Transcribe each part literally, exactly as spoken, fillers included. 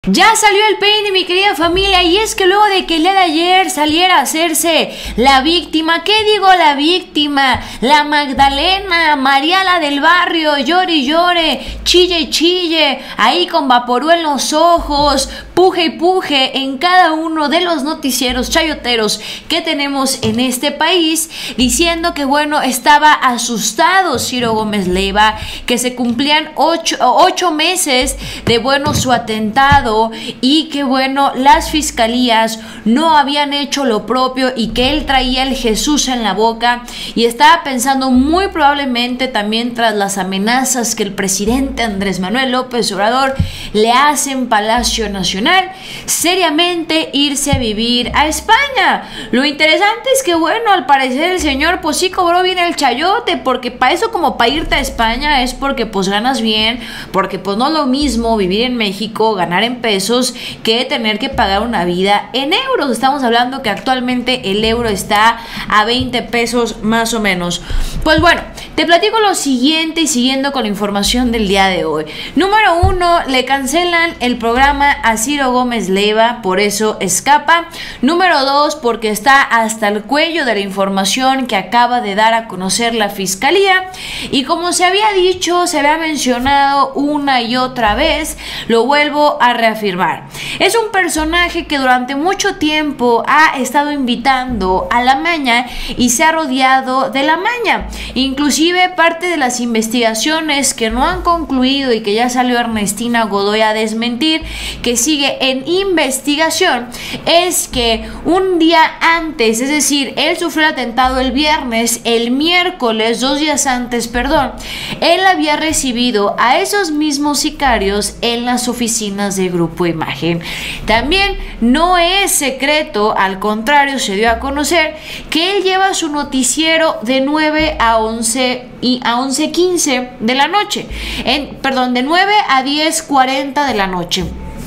Ya salió el peine, mi querida familia, y es que luego de que el día de ayer saliera a hacerse la víctima, ¿qué digo la víctima? La Magdalena, María la del barrio, llore y llore, chille y chille, ahí con vaporú en los ojos, puje y puje en cada uno de los noticieros chayoteros que tenemos en este país, diciendo que bueno, estaba asustado Ciro Gómez Leiva, que se cumplían ocho, ocho meses de bueno su atentado, y que bueno, las fiscalías no habían hecho lo propio y que él traía el Jesús en la boca y estaba pensando muy probablemente también tras las amenazas que el presidente Andrés Manuel López Obrador le hace en Palacio Nacional, seriamente irse a vivir a España. Lo interesante es que bueno, al parecer el señor pues sí cobró bien el chayote, porque para eso, como para irte a España, es porque pues ganas bien, porque pues no es lo mismo vivir en México, ganar en pesos, que tener que pagar una vida en euros. Estamos hablando que actualmente el euro está a veinte pesos más o menos. Pues bueno, te platico lo siguiente y siguiendo con la información del día de hoy. Número uno, le cancelan el programa a Ciro Gómez Leiva, por eso escapa. Número dos, porque está hasta el cuello de la información que acaba de dar a conocer la fiscalía. Y como se había dicho, se había mencionado una y otra vez, lo vuelvo a reafirmar. Es un personaje que durante mucho tiempo ha estado invitando a la maña y se ha rodeado de la maña. Inclusive parte de las investigaciones que no han concluido y que ya salió Ernestina Godoy a desmentir, que sigue en investigación, es que un día antes, es decir, él sufrió el atentado el viernes, el miércoles, dos días antes, perdón, él había recibido a esos mismos sicarios en las oficinas de Grupo Imagen. También no es secreto, al contrario, se dio a conocer que él lleva su noticiero de nueve a once y a once quince de la noche, en, perdón, de nueve a diez cuarenta de la noche.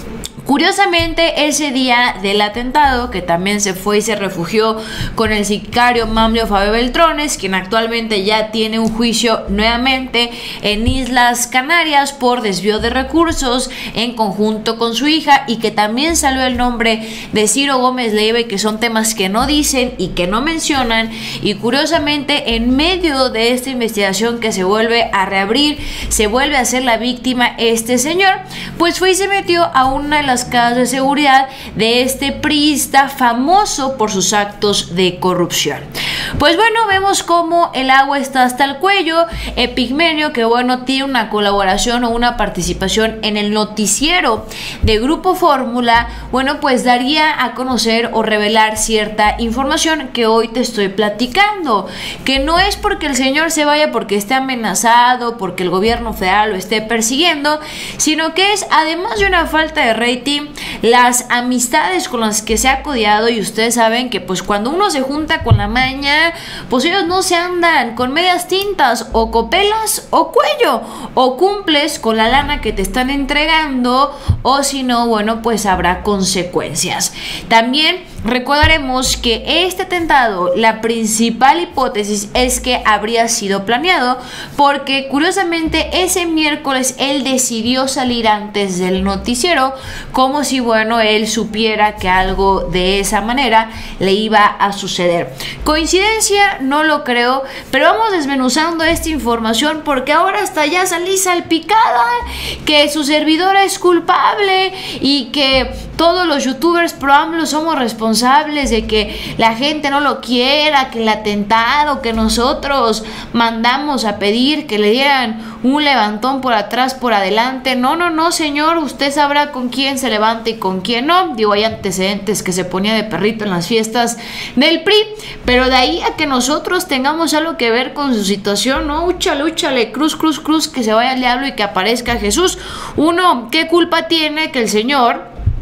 Curiosamente, ese día del atentado, que también se fue y se refugió con el sicario Manlio Fabio Beltrones, quien actualmente ya tiene un juicio nuevamente en Islas Canarias por desvío de recursos en conjunto con su hija, y que también salió el nombre de Ciro Gómez Leiva, y que son temas que no dicen y que no mencionan. Y curiosamente, en medio de esta investigación que se vuelve a reabrir, se vuelve a ser la víctima este señor, pues fue y se metió a una de las casas de seguridad de este priista famoso por sus actos de corrupción. Pues bueno, vemos cómo el agua está hasta el cuello. Epigmenio, que bueno, tiene una colaboración o una participación en el noticiero de Grupo Fórmula, bueno, pues daría a conocer o revelar cierta información que hoy te estoy platicando, que no es porque el señor se vaya porque esté amenazado, porque el gobierno federal lo esté persiguiendo, sino que es, además de una falta de rating, las amistades con las que se ha codiado. Y ustedes saben que pues cuando uno se junta con la maña, pues ellos no se andan con medias tintas, o copelas o cuello, o cumples con la lana que te están entregando, o si no, bueno, pues habrá consecuencias. También recordaremos que este atentado, la principal hipótesis es que habría sido planeado, porque curiosamente ese miércoles él decidió salir antes del noticiero, como si bueno, él supiera que algo de esa manera le iba a suceder. ¿Coincidencia? No lo creo, pero vamos desmenuzando esta información, porque ahora hasta ya salí salpicada que su servidora es culpable y que todos los youtubers pro AMLO somos responsables de que la gente no lo quiera, que el atentado, que nosotros mandamos a pedir que le dieran un levantón por atrás, por adelante. No, no, no, señor, usted sabrá con quién se levanta y con quién no. Digo, hay antecedentes que se ponía de perrito en las fiestas del P R I, pero de ahí a que nosotros tengamos algo que ver con su situación, no, úchale, úchale, cruz, cruz, cruz, que se vaya el diablo y que aparezca Jesús. Uno, ¿qué culpa tiene que el señor,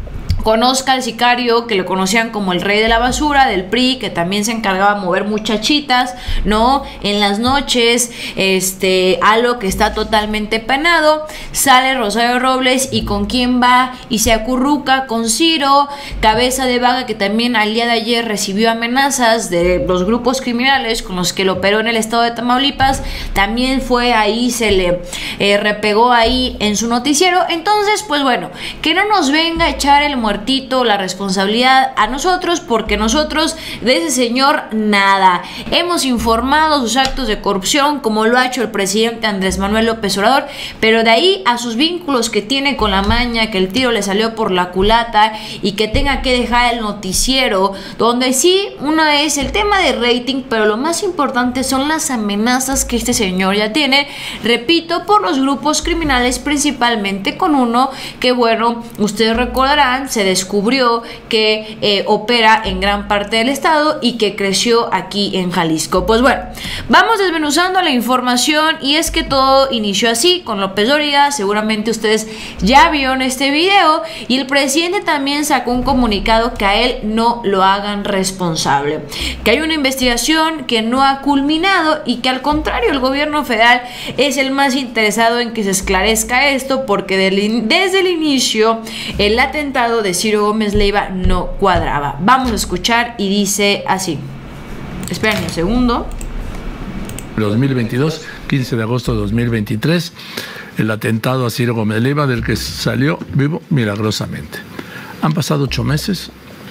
conozca al sicario, que lo conocían como el rey de la basura del P R I, que también se encargaba de mover muchachitas, ¿no? En las noches, este, algo que está totalmente penado. Sale Rosario Robles y con quién va y se acurruca con Ciro, cabeza de vaga, que también al día de ayer recibió amenazas de los grupos criminales con los que lo operó en el estado de Tamaulipas. También fue ahí, se le eh, repegó ahí en su noticiero. Entonces, pues bueno, que no nos venga a echar el muertito la responsabilidad a nosotros, porque nosotros de ese señor nada. Hemos informado sus actos de corrupción, como lo ha hecho el presidente Andrés Manuel López Obrador, pero de ahí a sus vínculos que tiene con la maña, que el tiro le salió por la culata y que tenga que dejar el noticiero, donde sí, una es el tema de rating, pero lo más importante son las amenazas que este señor ya tiene, repito, por los grupos criminales, principalmente con uno que, bueno, ustedes recordarán, se descubrió que eh, opera en gran parte del estado y que creció aquí en Jalisco. Pues bueno, vamos desmenuzando la información, y es que todo inició así con López Dóriga. Seguramente ustedes ya vieron este video, y el presidente también sacó un comunicado que a él no lo hagan responsable, que hay una investigación que no ha culminado y que al contrario el gobierno federal es el más interesado en que se esclarezca esto, porque desde el inicio el atentado de Ciro Gómez Leiva no cuadraba. Vamos a escuchar y dice así. Esperen un segundo. dos mil veintidós, quince de agosto de dos mil veintitrés, el atentado a Ciro Gómez Leiva, del que salió vivo milagrosamente. Han pasado ocho meses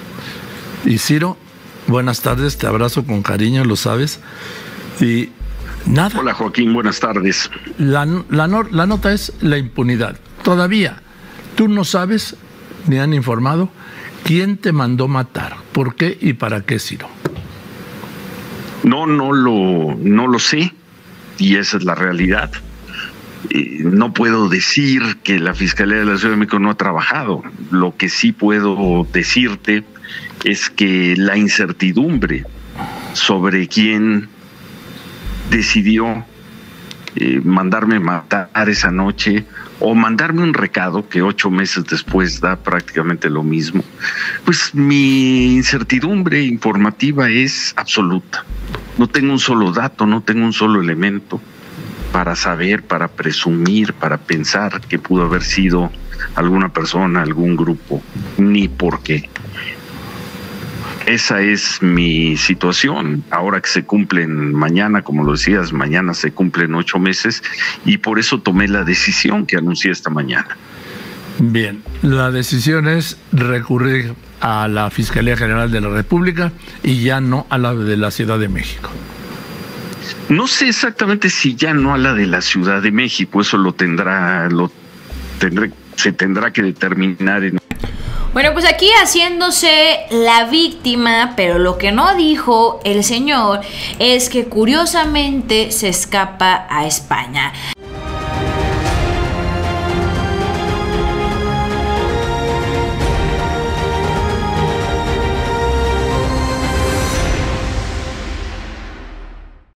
y Ciro, buenas tardes, te abrazo con cariño, lo sabes, y nada. Hola Joaquín, buenas tardes. La, la, la nota es la impunidad. Todavía tú no sabes, ni han informado, quién te mandó matar, por qué y para qué, Ciro. No, no lo, no lo sé, y esa es la realidad. Eh, no puedo decir que la Fiscalía de la Ciudad de México no ha trabajado. Lo que sí puedo decirte es que la incertidumbre sobre quién decidió eh, mandarme matar esa noche o mandarme un recado que ocho meses después da prácticamente lo mismo, pues mi incertidumbre informativa es absoluta. No tengo un solo dato, no tengo un solo elemento para saber, para presumir, para pensar que pudo haber sido alguna persona, algún grupo, ni por qué. Esa es mi situación. Ahora que se cumplen mañana, como lo decías, mañana se cumplen ocho meses, y por eso tomé la decisión que anuncié esta mañana. Bien, la decisión es recurrir a la Fiscalía General de la República y ya no a la de la Ciudad de México. No sé exactamente si ya no a la de la Ciudad de México, eso lo tendrá, lo tendré, se tendrá que determinar en... Bueno, pues aquí haciéndose la víctima, pero lo que no dijo el señor es que curiosamente se escapa a España.